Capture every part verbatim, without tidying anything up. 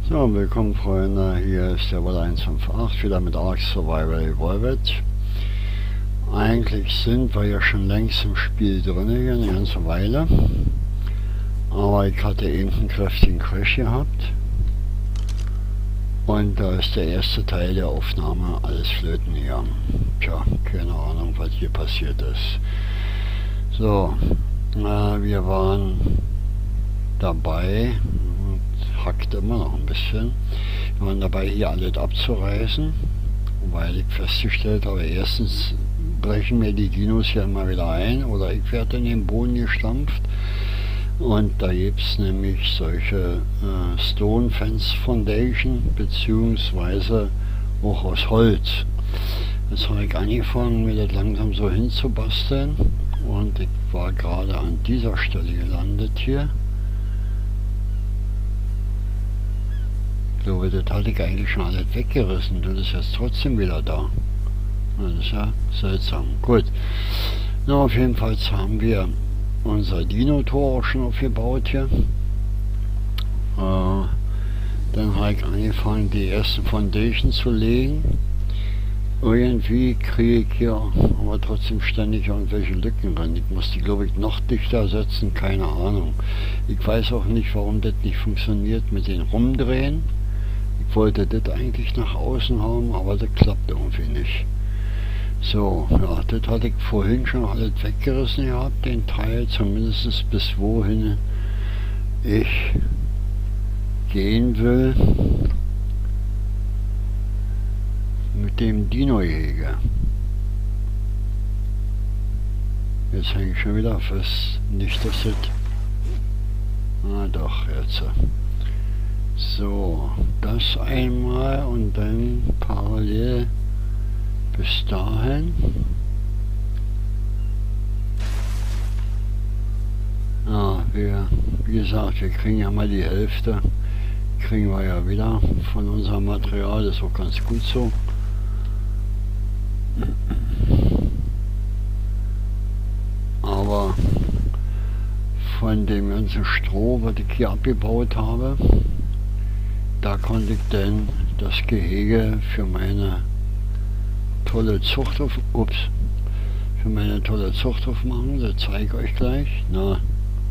So, willkommen Freunde, hier ist der Wolle eins fünf acht, wieder mit Ark Survival Evolved. Eigentlich sind wir ja schon längst im Spiel drin, hier eine ganze Weile. Aber ich hatte eben einen kräftigen Crash gehabt. Und da ist der erste Teil der Aufnahme alles flöten gegangen. Tja, keine Ahnung, was hier passiert ist. So, äh, wir waren dabei, hackt immer noch ein bisschen. Wir waren dabei, hier alles abzureißen, weil ich festgestellt habe, erstens brechen mir die Dinos ja immer wieder ein oder ich werde in den Boden gestampft. Und da gibt es nämlich solche äh, Stone Fence Foundation, beziehungsweise auch aus Holz. Jetzt habe ich angefangen, mir das langsam so hinzubasteln. Und ich war gerade an dieser Stelle gelandet hier. Ich glaube, das hatte ich eigentlich schon alles weggerissen. Das ist jetzt trotzdem wieder da. Das ist ja seltsam. Gut. Na, auf jeden Fall haben wir unser Dino-Tor auch schon aufgebaut hier. Äh, dann habe ich angefangen, die ersten Foundation zu legen. Irgendwie kriege ich hier aber trotzdem ständig irgendwelche Lücken drin. Ich muss die, glaube ich, noch dichter setzen, keine Ahnung. Ich weiß auch nicht, warum das nicht funktioniert mit den Rumdrehen. Ich wollte das eigentlich nach außen haben, aber das klappt irgendwie nicht. So, ja, das hatte ich vorhin schon alles weggerissen gehabt, den Teil, zumindest bis wohin ich gehen will mit dem Dino-Jäger. Jetzt hänge ich schon wieder fest, nicht dass das... Ah doch, jetzt. So, das einmal und dann parallel bis dahin. Ja, wir, wie gesagt, wir kriegen ja mal die Hälfte, kriegen wir ja wieder von unserem Material, das ist auch ganz gut so. Aber von dem ganzen Stroh, was ich hier abgebaut habe, da konnte ich dann das Gehege für meine tolle Zucht auf, ups, für meine tolle Zucht aufmachen, das zeige ich euch gleich. Na,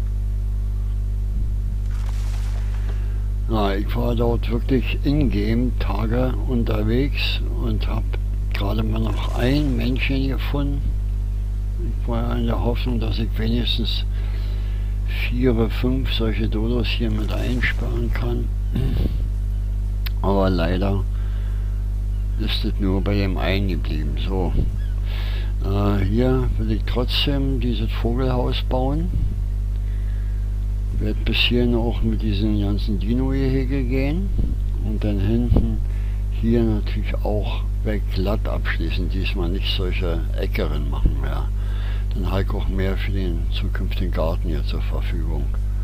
na, ich war dort wirklich in-game Tage unterwegs und habe gerade mal noch ein Männchen gefunden. Ich war in der Hoffnung, dass ich wenigstens vier oder fünf solche Dodos hier mit einsperren kann. Aber leider ist es nur bei dem einen geblieben. So, äh, hier will ich trotzdem dieses Vogelhaus bauen. Werde bis hierhin auch mit diesen ganzen Dino-Gehege gehen und dann hinten hier natürlich auch bei glatt abschließen. Diesmal nicht solche Äckeren machen mehr. Dann habe ich auch mehr für den zukünftigen Garten hier zur Verfügung.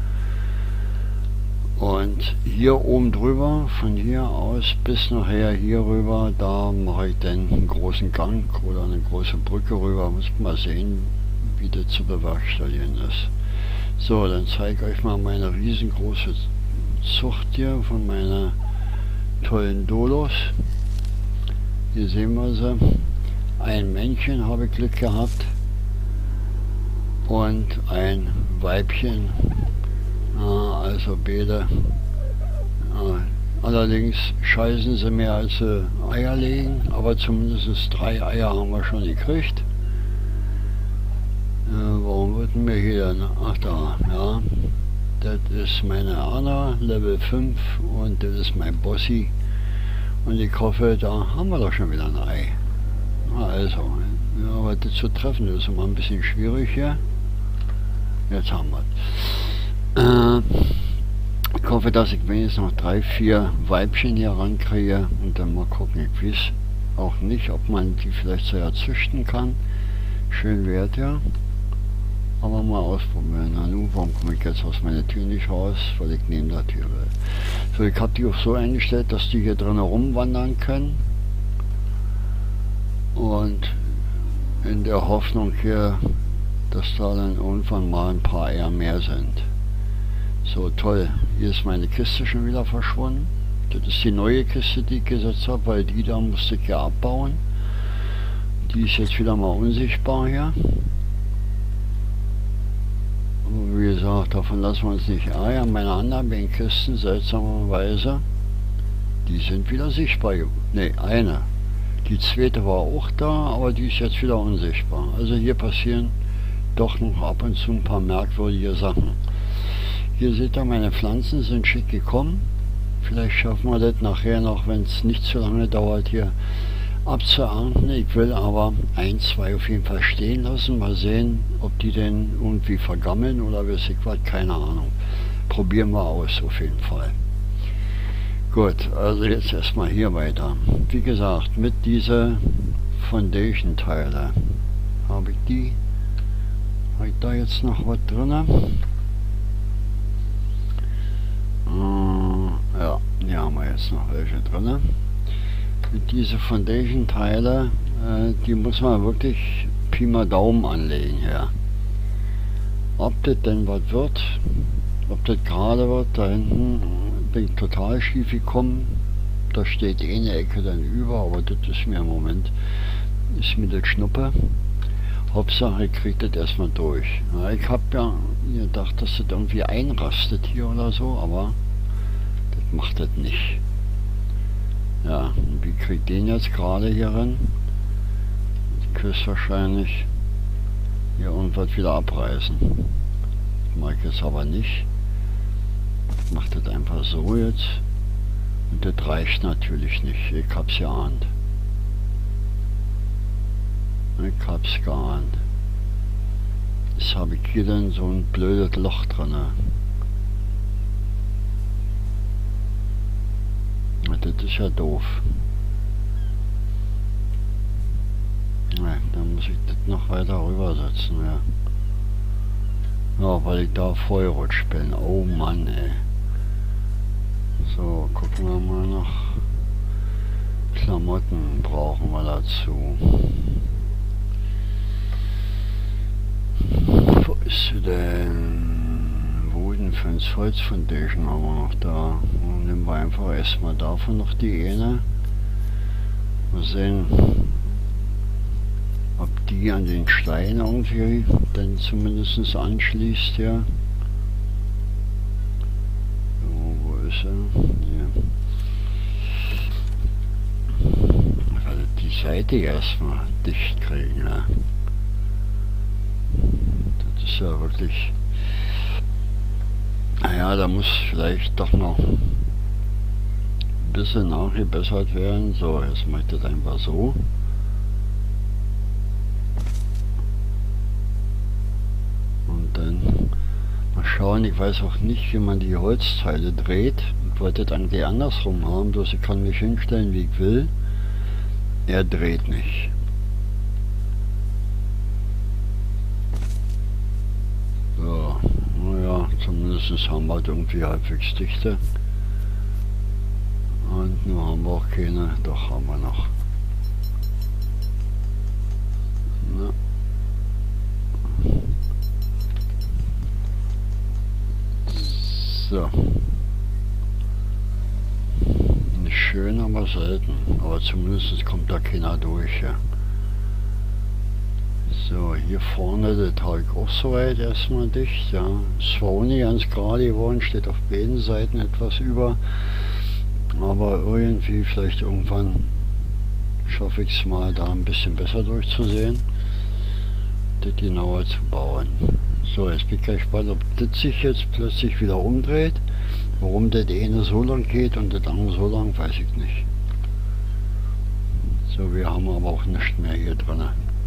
Und hier oben drüber, von hier aus bis nachher hier rüber, da mache ich dann einen großen Gang oder eine große Brücke rüber. Muss mal sehen, wie das zu bewerkstelligen ist. So, dann zeige ich euch mal meine riesengroße Zucht hier von meiner tollen Dolos. Hier sehen wir sie. Ein Männchen habe ich Glück gehabt und ein Weibchen. Ah, also beide. Ah, allerdings scheißen sie mehr als sie Eier legen, aber zumindest drei Eier haben wir schon gekriegt. Äh, warum würden wir hier denn? Ach da, ja. Das ist meine Anna, Level fünf, und das ist mein Bossi. Und ich hoffe, da haben wir doch schon wieder ein Ei. Also, ja, aber das zu treffen, das ist immer ein bisschen schwierig hier. Jetzt haben wir es. Ich hoffe, dass ich wenigstens noch drei, vier Weibchen hier rankriege und dann mal gucken. Ich weiß auch nicht, ob man die vielleicht so züchten kann. Schön wert ja. Aber mal ausprobieren. Na nun, warum komme ich jetzt aus meiner Tür nicht raus? Weil ich neben der Tür will. So, ich habe die auch so eingestellt, dass die hier drin rumwandern können. Und in der Hoffnung hier, dass da dann irgendwann mal ein paar Eier mehr sind. So, toll. Hier ist meine Kiste schon wieder verschwunden. Das ist die neue Kiste, die ich gesetzt habe, weil die da musste ich ja abbauen. Die ist jetzt wieder mal unsichtbar hier. Aber wie gesagt, davon lassen wir uns nicht ärgern. Meine anderen beiden Kisten, seltsamerweise, die sind wieder sichtbar. Ne, eine. Die zweite war auch da, aber die ist jetzt wieder unsichtbar. Also hier passieren doch noch ab und zu ein paar merkwürdige Sachen. Hier seht ihr, meine Pflanzen sind schick gekommen. Vielleicht schaffen wir das nachher noch, wenn es nicht zu lange dauert, hier abzuernten. Ich will aber ein, zwei auf jeden Fall stehen lassen. Mal sehen, ob die denn irgendwie vergammeln oder weiß ich was, keine Ahnung. Probieren wir aus auf jeden Fall. Gut, also jetzt erstmal hier weiter. Wie gesagt, mit dieser Foundation Teile habe ich die. Habe ich da jetzt noch was drin? Äh, ja, hier haben wir jetzt noch welche drin. Diese Foundation Teile, äh, die muss man wirklich Pi mal Daumen anlegen hier. Ob das denn was wird, ob das gerade wird, da hinten bin ich total schief gekommen. Da steht eine Ecke dann über, aber das ist mir im Moment, ist mir das Schnuppe. Hauptsache ich kriege das erstmal durch. Ja, ich habe ja gedacht, dass das irgendwie einrastet hier oder so, aber das macht das nicht. Ja, wie kriege ich den jetzt gerade hier rein? Ich könnte wahrscheinlich hier irgendwas wieder abreißen. Das mag ich jetzt aber nicht. Ich mache das einfach so jetzt. Und das reicht natürlich nicht. Ich hab's geahnt. Ich hab's geahnt. Jetzt habe ich hier dann so ein blödes Loch drin. Das ist ja doof. Ja, dann muss ich das noch weiter rübersetzen, ja. Ja, weil ich da vorgerutscht bin. Oh Mann, ey. So, gucken wir mal noch. Klamotten brauchen wir dazu. Wo ist sie denn? Wodenfans Holz Foundation haben wir noch da. Und nehmen wir einfach erstmal davon noch die eine. Mal sehen, ob die an den Stein irgendwie dann zumindest anschließt, ja. So, wo ist er? Hier. Also die Seite erstmal dicht kriegen, ja. Das ist ja wirklich. Naja, da muss vielleicht doch noch ein bisschen nachgebessert werden. So, jetzt mache ich das einfach so. Und dann mal schauen, ich weiß auch nicht, wie man die Holzteile dreht. Ich wollte das eigentlich andersrum haben, bloß ich kann mich hinstellen, wie ich will. Er dreht nicht. So, naja, zumindest haben wir halt irgendwie halbwegs dichte. Und nur haben wir auch keine, doch haben wir noch. Na. So. Nicht schön, aber selten. Aber zumindest kommt da keiner durch. Ja. So, hier vorne, das habe ich auch soweit erstmal dicht. Ja. Ist zwar auch nicht ganz gerade geworden, steht auf beiden Seiten etwas über. Aber irgendwie, vielleicht irgendwann schaffe ich es mal, da ein bisschen besser durchzusehen, das genauer zu bauen. So, jetzt bin ich gespannt, ob das sich jetzt plötzlich wieder umdreht. Warum das eine so lang geht und das andere so lang, weiß ich nicht. So, wir haben aber auch nichts mehr hier drin.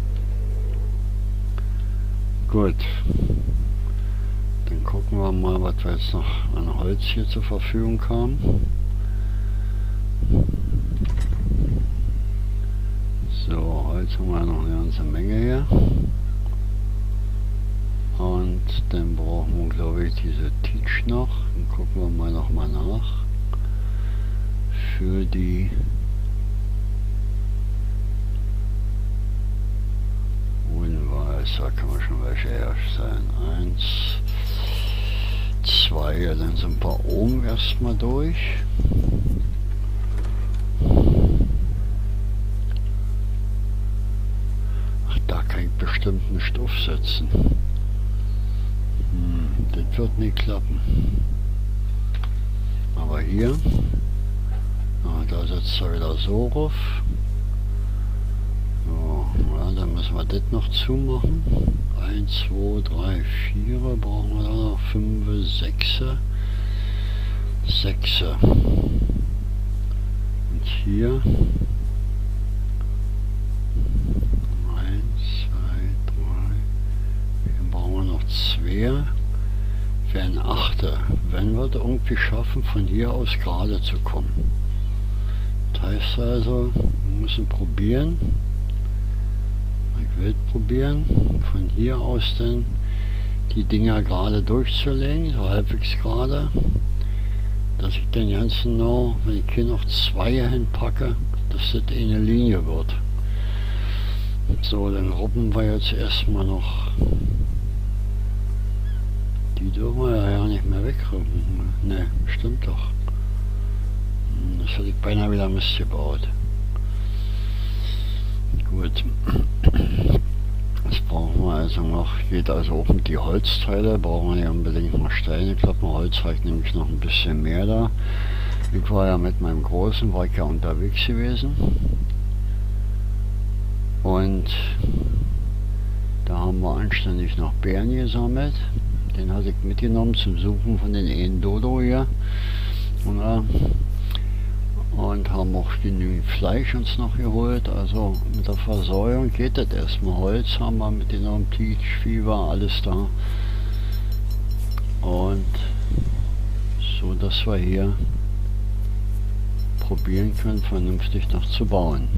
Gut. Dann gucken wir mal, was wir jetzt noch an Holz hier zur Verfügung haben. So, Holz haben wir noch eine ganze Menge hier. Und dann brauchen wir, glaube ich, diese Teach noch. Dann gucken wir mal noch mal nach. Für die Wohnweiß, da kann man schon welche herstellen. Eins, zwei, ja, dann sind wir oben erstmal durch. setzen. Hm, das wird nicht klappen. Aber hier, ah, da setzt er wieder so rauf. So, ja, dann müssen wir das noch zumachen. eins, zwei, drei, vier brauchen wir da noch. fünf, sechs. sechs. Und hier eins, zwei, drei. Hier brauchen wir noch zwei. Für ein Achter. Wenn wir es irgendwie schaffen, von hier aus gerade zu kommen. Das heißt also, wir müssen probieren. Ich will probieren, von hier aus dann die Dinger gerade durchzulegen, so halbwegs gerade. Dass ich den ganz genau, wenn ich hier noch zwei hinpacke, dass das eine Linie wird. So, dann ruppen wir jetzt erstmal noch. Die dürfen wir ja nicht mehr wegruppen. Ne, stimmt doch. Das hätte ich beinahe wieder Mist gebaut. Gut. Jetzt brauchen wir also noch, geht also auch mit die Holzteile, brauchen wir nicht unbedingt noch Steine klappen. Holz reicht nämlich noch ein bisschen mehr da. Ich war ja mit meinem Großen, war ich ja unterwegs gewesen. Und da haben wir anständig noch Beeren gesammelt. Den hatte ich mitgenommen zum Suchen von den einen Dodo hier. Und, äh, und haben auch genügend Fleisch uns noch geholt. Also mit der Versäuerung geht das erstmal. Holz haben wir mitgenommen, Tischfieber, alles da. Und so, dass wir hier probieren können, vernünftig noch zu bauen.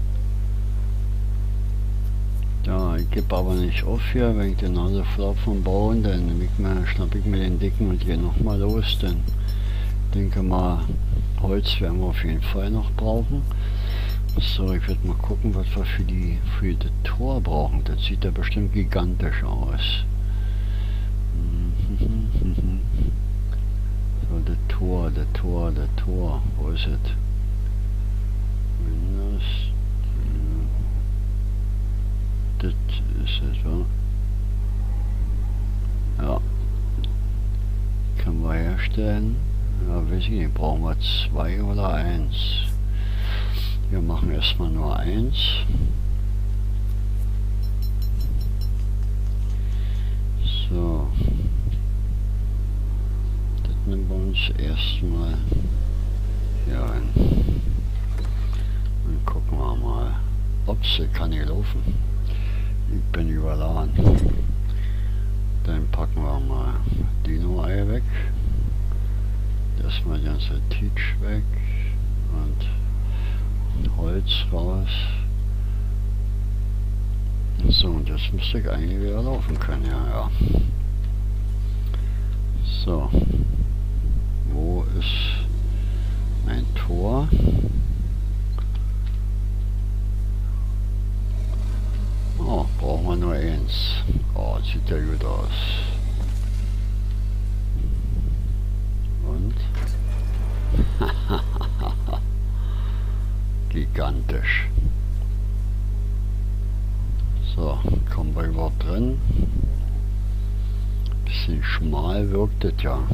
Ja, ich gebe aber nicht auf hier, wenn ich den Nase voll vom Bauen, dann schnappe ich mir den Dicken und gehe nochmal los. Denn denke mal, Holz werden wir auf jeden Fall noch brauchen. So, ich werde mal gucken, was wir für die für das Tor brauchen. Das sieht ja bestimmt gigantisch aus. So, das Tor, das Tor, das Tor. Wo ist es? Windows. Das ist etwa. Ja. Können wir herstellen. Ja, weiß ich nicht. Brauchen wir zwei oder eins? Wir machen erstmal nur eins. So. Das nehmen wir uns erstmal hier rein. Dann gucken wir mal. Ups, das kann nicht laufen. Ich bin überladen. Dann packen wir mal Dino-Ei weg. Erstmal die ganze Teach weg. Und Holz raus. So, und jetzt müsste ich eigentlich wieder laufen können, ja, ja. So. Wo ist mein Tor? Oh, brauchen wir nur eins. Oh, sieht ja gut aus. Und? Gigantisch. So, kommen wir überhaupt drin? Bisschen schmal wirkt es ja.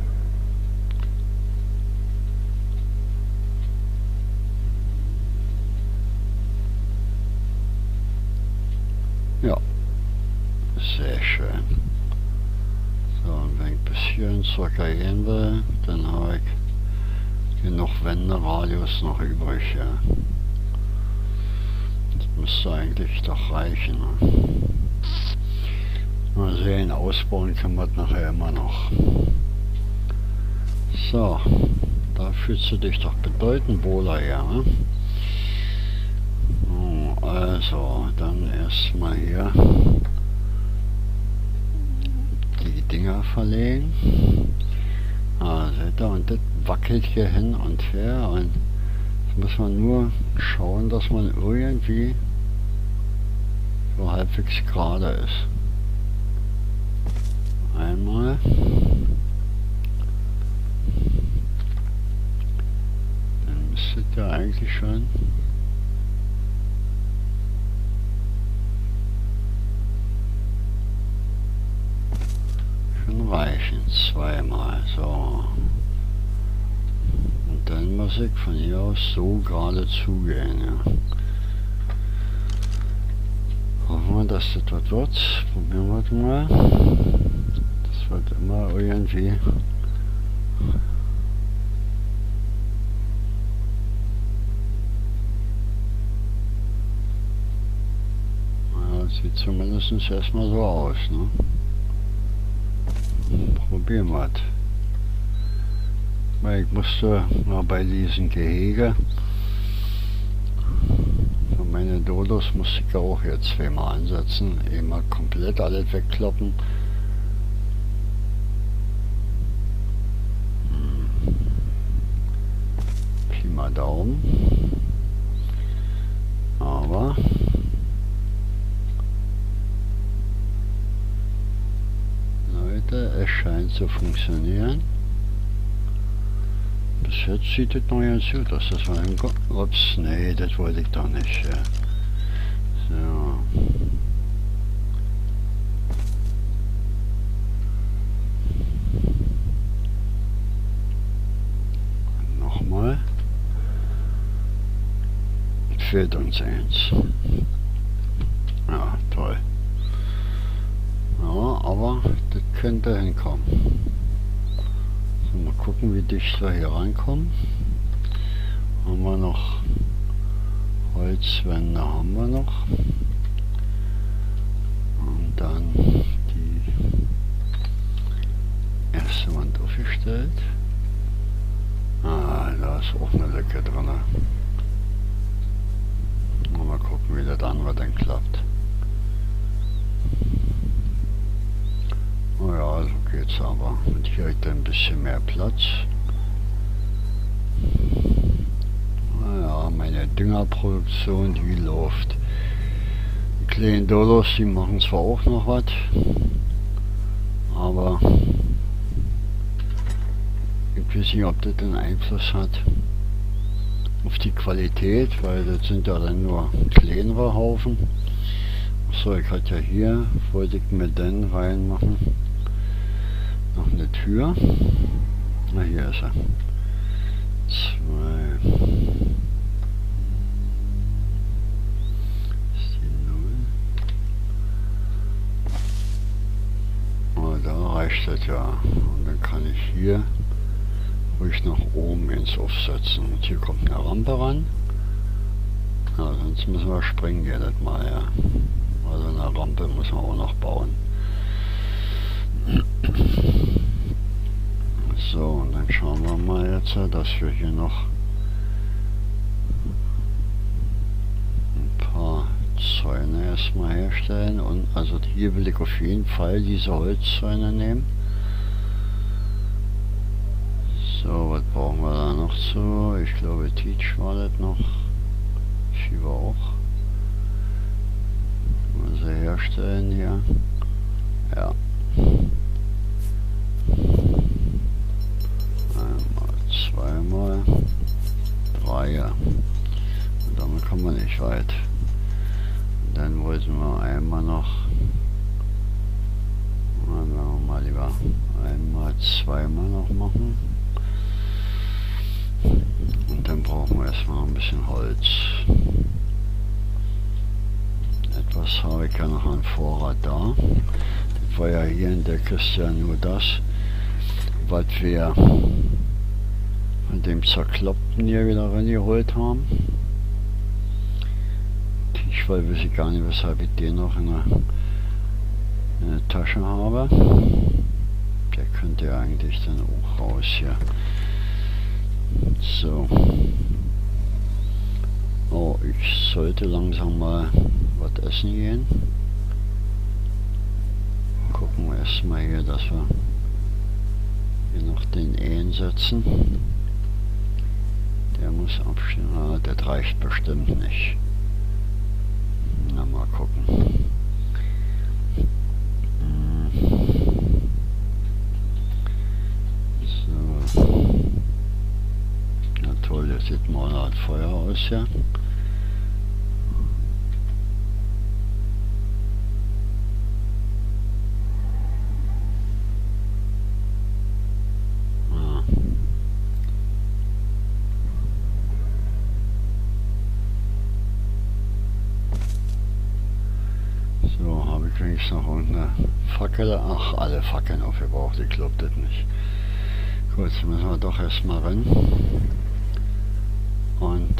Ja, sehr schön. So, und wenn ich bis hierhin circa gehen will, dann habe ich genug Wenderadius noch übrig. Ja. Das müsste eigentlich doch reichen. Ne? Mal sehen, ausbauen können wir nachher immer noch. So, da fühlst du dich doch bedeutend wohler her. Ne? Also, dann erstmal hier die Dinger verlegen. Ah, seht ihr, und das wackelt hier hin und her. Und jetzt muss man nur schauen, dass man irgendwie so halbwegs gerade ist. Einmal. Dann müsstet ihr eigentlich schon. sollten reichen. Zweimal. So. Und dann muss ich von hier aus so gerade zugehen. Ja. Hoffen wir, dass das was wird. Probieren wir das mal. Das wird immer irgendwie. Ja, das sieht zumindest erstmal so aus, ne? Probieren wir es. Weil ich musste mal bei diesem Gehege für meine Dodos musste ich auch jetzt zweimal ansetzen. Einmal komplett alles wegkloppen. Hm. Pi mal Daumen. Aber Leute, es scheint zu funktionieren. Bis jetzt sieht es noch ganz gut aus. Das war ein Go Ups, nee, das wollte ich doch nicht. Ja. So. Nochmal. Es fehlt uns eins. Ja, toll. Ja, aber das könnte hinkommen. Mal gucken, wie dicht wir hier reinkommen. Haben wir noch Holzwände, haben wir noch. Und dann die erste Wand aufgestellt. Ah, da ist auch eine Lücke drin. Mal gucken, wie das andere dann klappt. Oh ja, so geht's aber. Und hier hat er ein bisschen mehr Platz. Naja, meine Düngerproduktion, die läuft. Die kleinen Dodos, die machen zwar auch noch was, aber ich weiß nicht, ob das einen Einfluss hat auf die Qualität, weil das sind ja dann nur kleinere Haufen. So, ich hatte ja hier, wollte ich mir den reinmachen. Noch eine Tür. Na, hier ist er. Zwei. Ist die Null. Oh, da reicht das ja. Und dann kann ich hier ruhig nach oben ins aufsetzen. Und hier kommt eine Rampe ran. Ja, sonst müssen wir springen jedes Mal, ja. Also eine Rampe muss man auch noch bauen. So, und dann schauen wir mal jetzt, dass wir hier noch ein paar Zäune erstmal herstellen. Und also hier will ich auf jeden Fall diese Holzzäune nehmen. So, was brauchen wir da noch zu? Ich glaube, Teach war das noch. Schieber auch. Mal sie herstellen hier. Ja. Einmal, zweimal, drei. Und damit kommen wir nicht weit. Und dann wollten wir einmal noch, machen wir mal lieber einmal, zweimal noch machen. Und dann brauchen wir erstmal ein bisschen Holz. Etwas habe ich ja noch an Vorrat da. Das war ja hier in der Kiste ja nur das, was wir von dem Zerkloppten hier wieder reingeholt haben. Ich weiß ich gar nicht, weshalb ich den noch in der, in der Tasche habe. Der könnte ja eigentlich dann auch raus hier. So. Oh, ich sollte langsam mal was essen gehen. Gucken wir erstmal hier, dass wir hier noch den einsetzen. Der muss abstehen. Ah, das reicht bestimmt nicht. Na, mal gucken. So. Na toll, das sieht mal eine Art Feuer aus, ja. links noch irgendeine Fackel. Ach, alle Fackeln aufgebraucht, ich glaub das nicht. Gut, jetzt müssen wir doch erstmal rennen. Und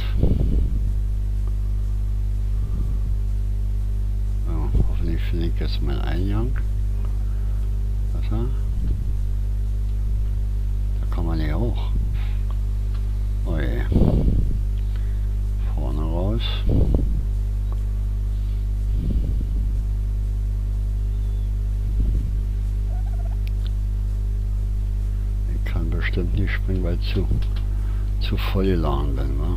ja, hoffentlich finde ich jetzt meinen Eingang. Wasser. Da kann man ja auch. Oh je. Vorne raus. Ich kann bestimmt nicht springen, weil ich zu, zu voll geladen bin, wa?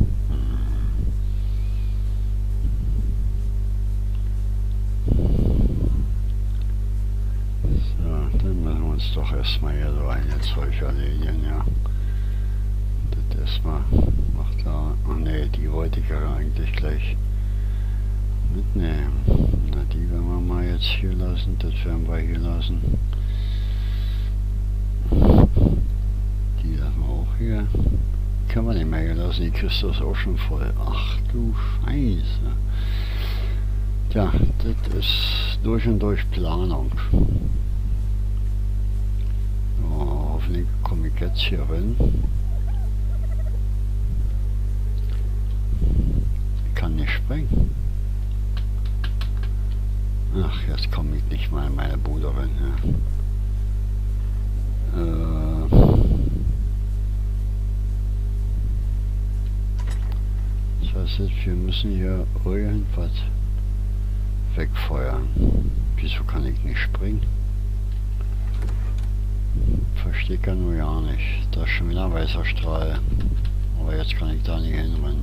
So, dann müssen wir uns doch erstmal hier so eine Zeug erledigen, ja. Das erstmal macht da. Oh ne, die wollte ich ja eigentlich gleich mitnehmen. Na, die werden wir mal jetzt hier lassen, das werden wir hier lassen. Die lassen wir auch hier. Kann man nicht mehr hier lassen, die Kiste ist auch schon voll. Ach du Scheiße. Tja, das ist durch und durch Planung. Oh, hoffentlich komme ich jetzt hier rein. Ich kann nicht springen. Ach, jetzt komme ich nicht mal in meine Bude rein. Ja. Äh das heißt, wir müssen hier irgendwas wegfeuern. Wieso kann ich nicht springen? Verstehe ich ja nur gar nicht. Da ist schon wieder ein weißer Strahl. Aber jetzt kann ich da nicht hinrennen.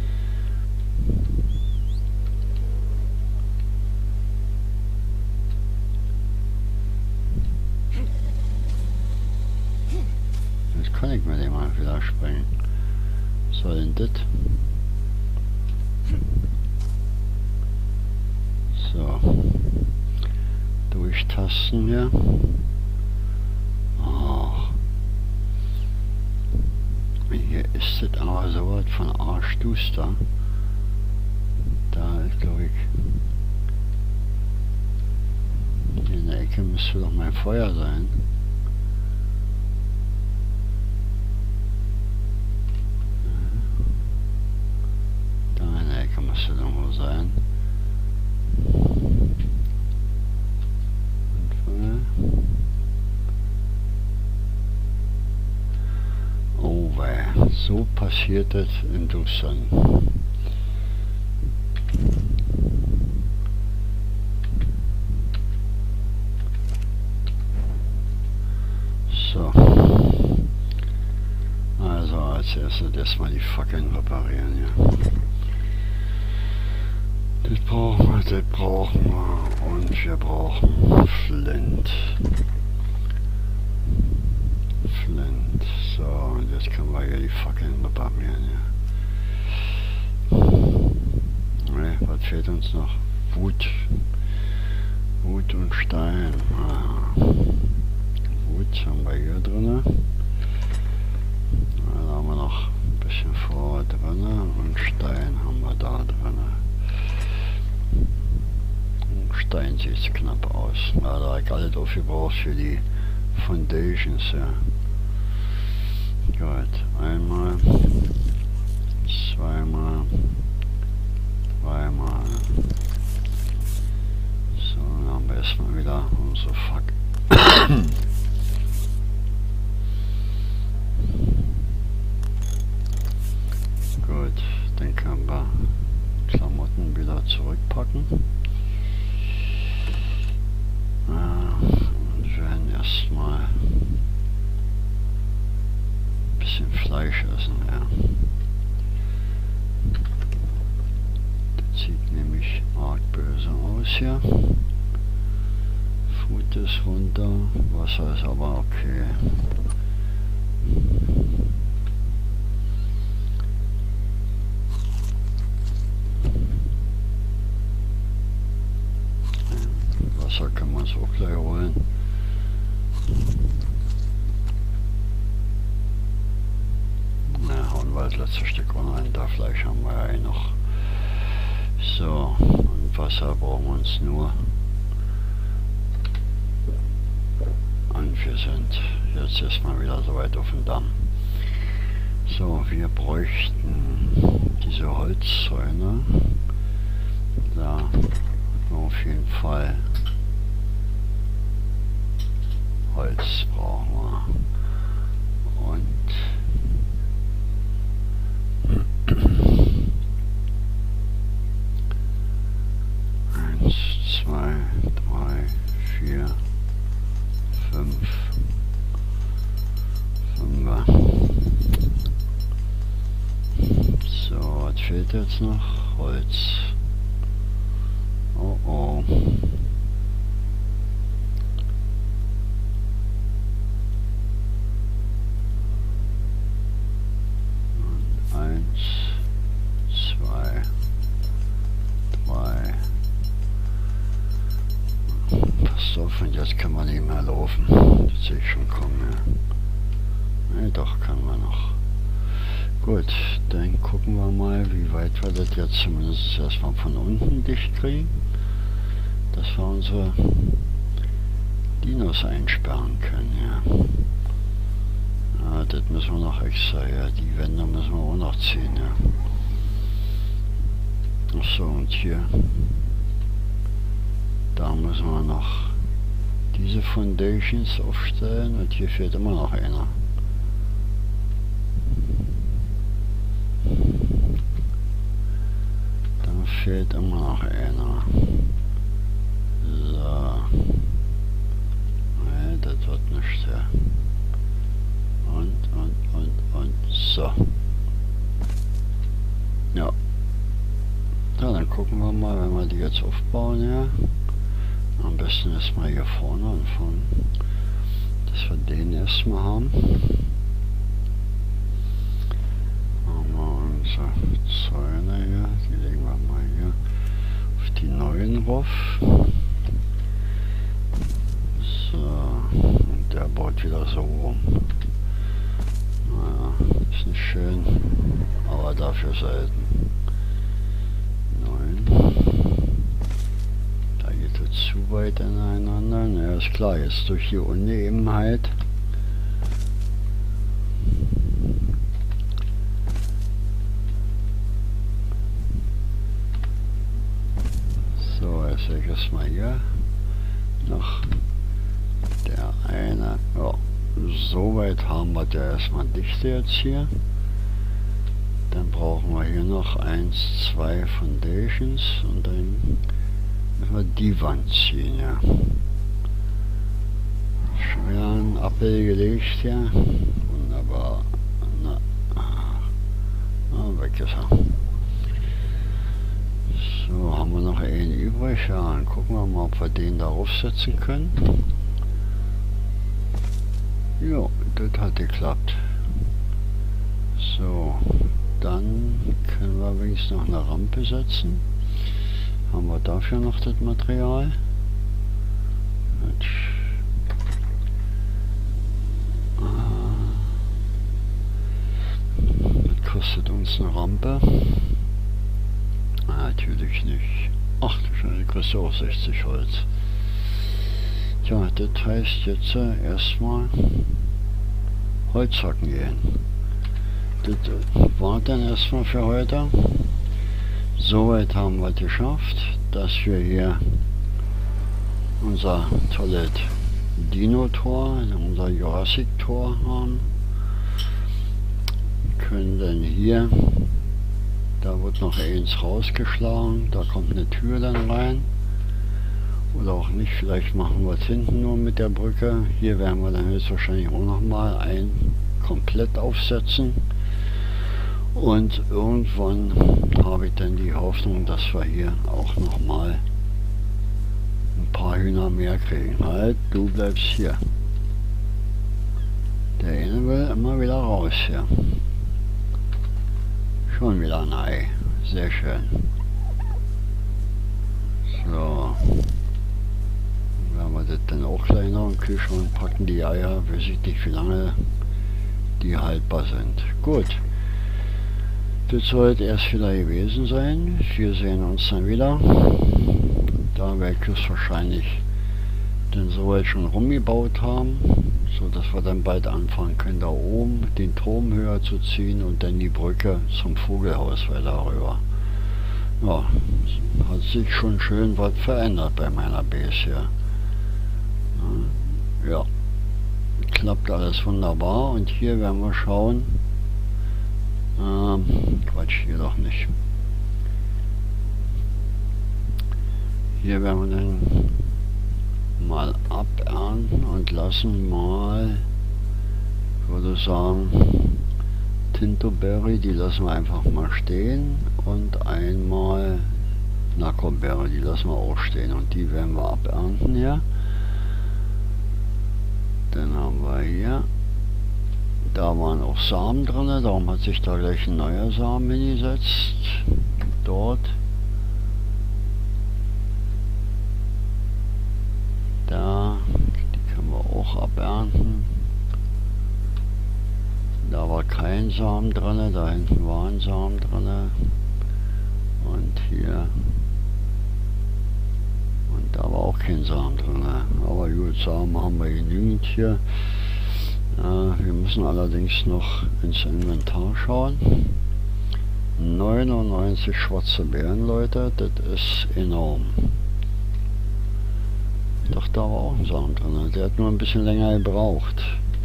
Jetzt kann ich mir den mal wieder springen. Was soll denn das? So. Durchtasten hier. Oh. Hier ist es aber so was von arschduster. Da ist, glaube ich, hier in der Ecke müsste doch mein Feuer sein. Da in der Ecke müsste doch wohl sein. Oh, weh. So passiert es in Dustern. So. Also als erstes erstmal die Fackeln reparieren, ja. Das brauchen wir, das brauchen wir. Und wir brauchen Flint. Flint. So, und jetzt können wir hier die Fackeln reparieren, ja. Ne, was fehlt uns noch? Wut. Wut und Stein. Ah. Wut haben wir hier drin. Dann haben wir noch ein bisschen vor drin. Und Stein haben wir da drin. Stein sieht knapp aus. Ja, da habe ich alles aufgebraucht für die Foundations, ja. Gut, einmal, zweimal, dreimal. So, dann haben wir erstmal wieder unsere Fuck. Gut, dann können wir Klamotten wieder zurückpacken. Und wir werden erstmal ein bisschen Fleisch essen, ja. Das sieht nämlich arg böse aus hier. Food ist runter, Wasser ist aber okay. Wasser kann man es auch gleich holen. Na, hauen wir das letzte Stück rein. Da Fleisch haben wir ja eh noch. So, und Wasser brauchen wir uns nur wir sind jetzt erstmal wieder so weit auf dem Damm. So, wir bräuchten diese Holzzäune. Da auf jeden Fall Holz brauchen wir. Und eins, zwei, drei, vier, fünf. Fünfer. So, was fehlt jetzt noch? Holz. Oh oh. Eins, zwei, drei. Passt auf, und jetzt kann man nicht mehr laufen. Das sehe ich schon kommen, ja. Ne, doch, kann man noch. Gut, dann gucken wir mal, wie weit wir das jetzt zumindest erstmal von unten dicht kriegen. Dass wir unsere Dinos einsperren können, ja. Ja, das müssen wir noch extra, ja. Die Wände müssen wir auch noch ziehen, ja. Achso, und hier. Da müssen wir noch diese Foundations aufstellen und hier fehlt immer noch einer. Da fehlt immer noch einer. So. Nee, das wird nicht, ja. Und, und, und, und, so. Ja. Ja, dann gucken wir mal, wenn wir die jetzt aufbauen, ja. Am besten erstmal hier vorne anfangen, dass wir den erstmal haben. Machen wir unsere Zäune hier, die legen wir mal hier auf die neuen rauf. So, und der baut wieder so rum. Naja, ist nicht schön, aber dafür selten. neun. Zu weit ineinander. Ja, ist klar, jetzt durch die Unebenheit. So, jetzt sehe ich erstmal hier noch der eine. Ja, so weit haben wir der erstmal Dichte jetzt hier. Dann brauchen wir hier noch eins, zwei Foundations und dann müssen wir die Wand ziehen, ja. Schwer ein Appel gelegt, ja. Wunderbar. Na, ah, weg ist er. So, haben wir noch einen übrig? Ja, dann gucken wir mal, ob wir den da aufsetzen können. Jo, das hat geklappt. So, dann können wir wenigstens noch eine Rampe setzen. Haben wir dafür noch das Material? Das kostet uns eine Rampe? Ah, natürlich nicht. Ach du Scheiße, die kostet auch sechzig Holz. Tja, das heißt jetzt äh, erstmal Holzhacken gehen. Das war dann erstmal für heute. Soweit haben wir es geschafft, dass wir hier unser tolles Dino-Tor, unser Jurassic-Tor haben. Können dann hier, da wird noch eins rausgeschlagen, da kommt eine Tür dann rein. Oder auch nicht, vielleicht machen wir es hinten nur mit der Brücke. Hier werden wir dann jetzt wahrscheinlich auch nochmal ein komplett aufsetzen. Und irgendwann habe ich dann die Hoffnung, dass wir hier auch noch mal ein paar Hühner mehr kriegen. Halt, du bleibst hier. Der eine will immer wieder raus hier. Schon wieder ein Ei. Sehr schön. So. Dann werden wir das dann auch gleich noch im Kühlschrank packen, die Eier. Weiß ich nicht, wie lange die haltbar sind. Gut. Das sollte erst wieder gewesen sein. Wir sehen uns dann wieder. Da werde ich es wahrscheinlich den soweit schon rumgebaut haben, so dass wir dann bald anfangen können, da oben den Turm höher zu ziehen und dann die Brücke zum Vogelhaus weiter rüber. Ja, hat sich schon schön was verändert bei meiner Base hier. Ja, klappt alles wunderbar und hier werden wir schauen. Ähm, Quatsch, hier doch nicht. Hier werden wir dann mal abernten und lassen mal, ich würde sagen, Tintoberry, die lassen wir einfach mal stehen, und einmal Nackerberry, die lassen wir auch stehen, und die werden wir abernten hier. Dann haben wir hier, da waren auch Samen drin, darum hat sich da gleich ein neuer Samen hingesetzt. Dort. Da, die können wir auch abernten. Da war kein Samen drin, da hinten war ein Samen drin. Und hier. Und da war auch kein Samen drin. Aber gut, Samen haben wir genügend hier. Äh, wir müssen allerdings noch ins Inventar schauen. neunundneunzig schwarze Beeren, Leute, das ist enorm. Doch, da war auch ein Samen drin. Der hat nur ein bisschen länger gebraucht.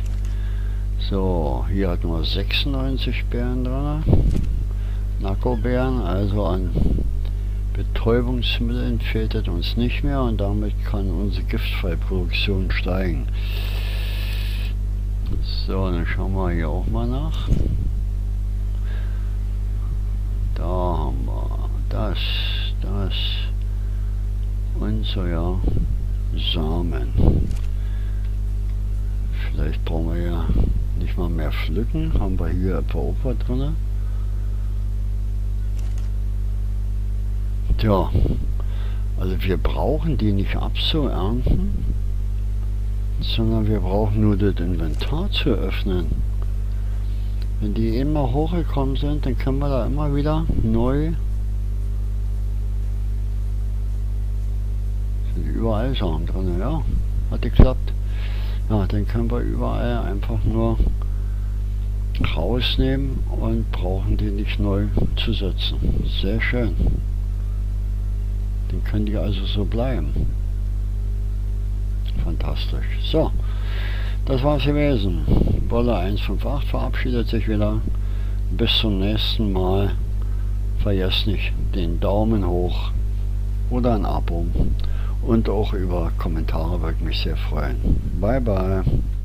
So, hier hatten wir sechsundneunzig Beeren drin. Nackerbeeren, also an Betäubungsmitteln fehlt es uns nicht mehr, und damit kann unsere Giftfreiproduktion steigen. So, dann schauen wir hier auch mal nach. Da haben wir das, das und so, ja. Samen. Vielleicht brauchen wir ja nicht mal mehr pflücken. Haben wir hier etwa auch was drin? Tja, also wir brauchen die nicht abzuernten, sondern wir brauchen nur das Inventar zu öffnen. Wenn die immer hochgekommen sind, dann können wir da immer wieder neu. Überall Samen drin, ja, hat geklappt. Ja, dann können wir überall einfach nur rausnehmen und brauchen die nicht neu zu setzen. Sehr schön. Dann können die also so bleiben. Fantastisch. So, das war's gewesen. Wolle eins fünf acht verabschiedet sich wieder. Bis zum nächsten Mal. Vergesst nicht den Daumen hoch oder ein Abo. Und auch über Kommentare würde ich mich sehr freuen. Bye bye.